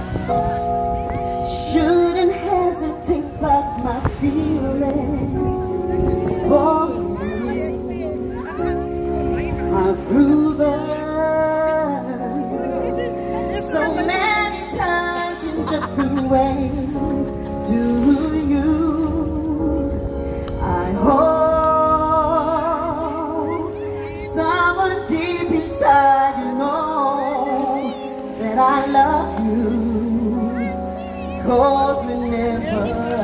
Shouldn't hesitate about my feelings for you. I've proven so many times in different ways to you. I hope someone deep inside you know that I love you, 'cause whenever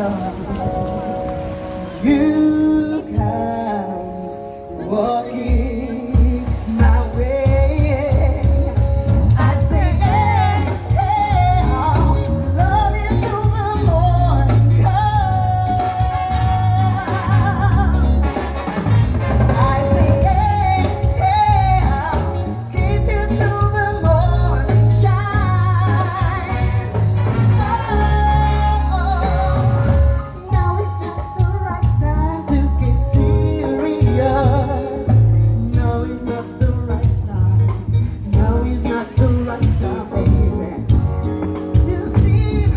you come walking my way, I say, hey, hey, I'll love you till the morning comes. I say, hey, hey, I'll kiss you till the morning shines. Now it's not the right time to get serious. No, it's not the right time. No, it's not the right time, baby. You seem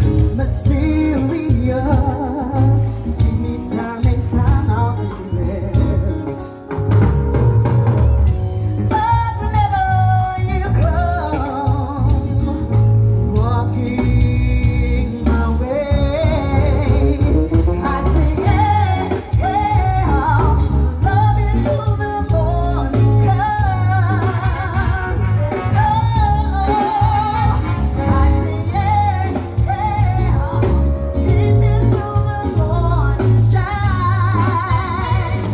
mysterious. Give me time and time, I'll be there. But whenever you come walking my way, I say, hey, hey, I'll love you till the morning comes. Oh, I say, hey, hey, I'll kiss you till the morning shines.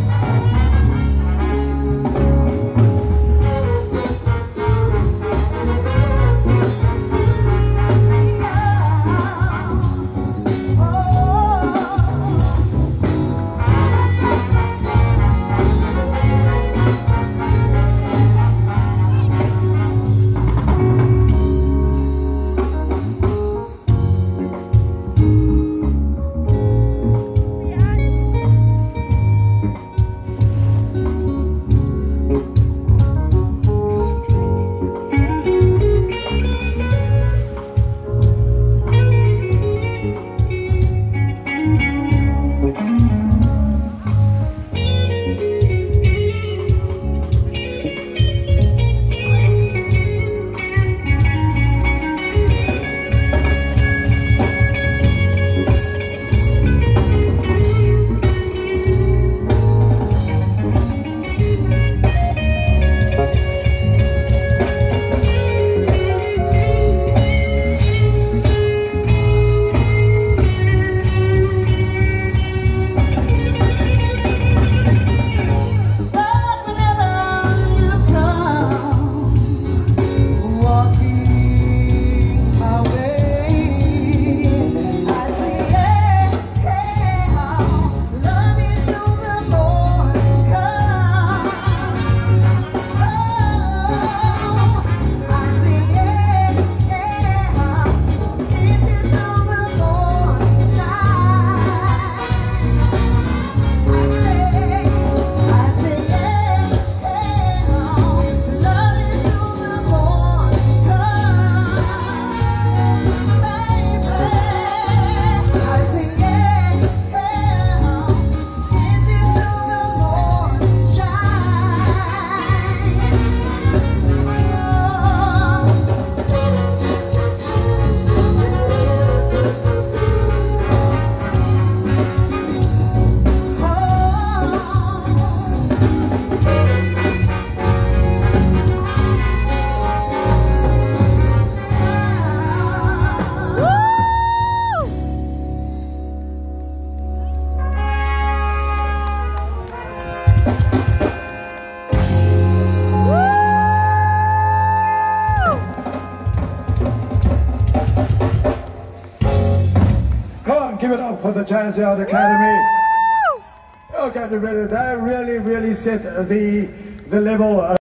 Give it up for the Jazz Art Academy. Okay, they really set the level.